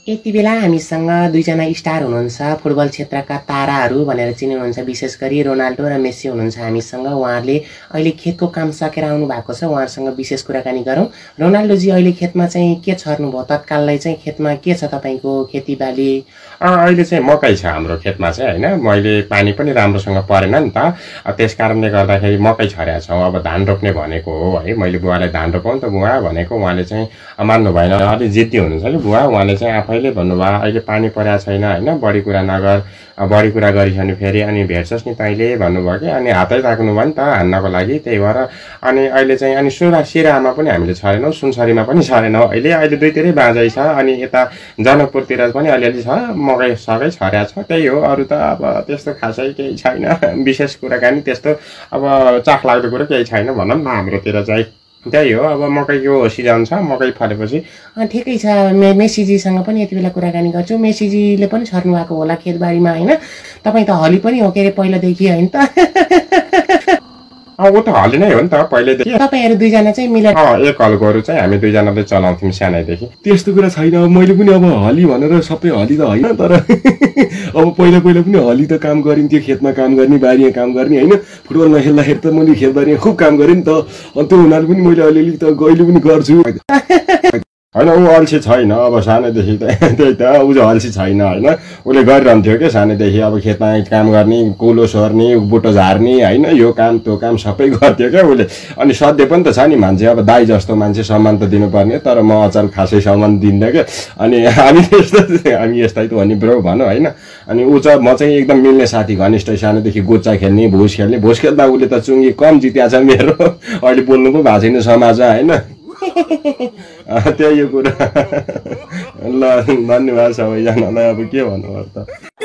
यति बेला हामीसँग दुईजना स्टार हुनुहुन्छ, फुटबल क्षेत्रका ताराहरू भनेर चिनिनुहुन्छ। विशेष गरी रोनाल्डो र मेस्सी हुनुहुन्छ हामीसँग। उहाँहरूले अहिले खेतको काम सकेर आउनु भएको छ। उहाँहरूसँग विशेष कुराकानी गरौँ। रोनाल्डोजी, अहिले खेतमा चाहिँ के छर्नुभयो? तत्काललाई चाहिँ खेतमा के छ तपाईँको खेतीबाली? अहिले चाहिँ मकै छ हाम्रो खेतमा चाहिँ होइन। मैले पानी पनि राम्रोसँग परेन नि त, त्यस कारणले गर्दाखेरि मकै छरेका छौँ। अब धान रोप्ने भनेको हो है। मैले बुवालाई धान रोपाउँ त बुवा भनेको, उहाँले चाहिँ मान्नु भएन। अलिक जिद्दी हुनुहुन्छ कि बुवा। उहाँले चाहिँ आफैले भन्नुभयो अहिले पानी परेको छैन होइन, बढी कुरा नगर, बढी कुरा गरिस् भने फेरि अनि भेट्छस् नि तैँले भन्नुभयो कि। अनि हातै राख्नु भयो नि त हान्नको लागि। त्यही भएर अनि अहिले चाहिँ अनि सिरामा पनि हामीले छरेनौँ, सुनसरीमा पनि छरेनौँ। अहिले दुईतिरै बाँझै छ। अनि यता जनकपुरतिर पनि अलिअलि छ, मकै सबै छर्या छ। त्यही हो, अरू त अब त्यस्तो खासै केही छैन। विशेष कुराकानी त्यस्तो अब चाख लाग्दो कुरो केही छैन भनौँ न हाम्रोतिर चाहिँ। त्यही हो, अब मकैको सिजन छ, मकै फलेपछि ठिकै छ। मेसीजीसँग पनि यति बेला कुराकानी गर्छु। मेसीजीले पनि छर्नु भएको होला खेतबारीमा होइन? तपाईँ त हली पनि हो के अरे पहिलादेखि होइन त? ऊ त हली नै हो नि त पहिल्यैदेखि। तपाईँहरू दुईजना चाहिँ मिलेर एक हल गोरु चाहिँ हामी दुईजनाले चलाउँथ्यौँ सानैदेखि। त्यस्तो कुरा छैन। मैले पनि अब हली भनेर सबै हली त होइन, तर अब पहिला पनि हली त काम गरिन्थ्यो, खेतमा काम गर्ने, बारीमा काम गर्ने होइन। फुटबल नखेल्दाखेरि त मैले खेतबारीमा खुब काम गरेँ नि त। अनि त्यो हुनाले पनि मैले अलिअलि त गहिले पनि गर्छु होइन। ऊ अल्छी छैन अब सानैदेखि त। त्यही त, ऊ चाहिँ अल्छी छैन होइन। उसले गरिरहन्थ्यो क्या सानैदेखि। अब खेतमा काम गर्ने, कुलो सोर्ने, बुटो झार्ने होइन, यो काम त्यो काम सबै गर्थ्यो क्या उसले। अनि सध्य पनि त छ नि मान्छे, अब दाइ जस्तो मान्छे सम्मान त दिनुपर्ने। तर म अचल खासै सम्मान दिँदैन क्या। अनि हामी यस्तै त हो नि ब्रो भनौँ होइन। अनि ऊ चाहिँ म चाहिँ एकदम मिल्ने साथी, घनिष्ठ। सानैदेखि गोचा खेल्ने, भुस खेल्ने। भुस खेल्दा उसले त चुङ्गी कम जित्या छ मेरो। अहिले बोल्नु पो भएको छैन समाज होइन। त्यही यो कुरा। ल, धन्यवाद सबैजनालाई। अब के भन्नु त।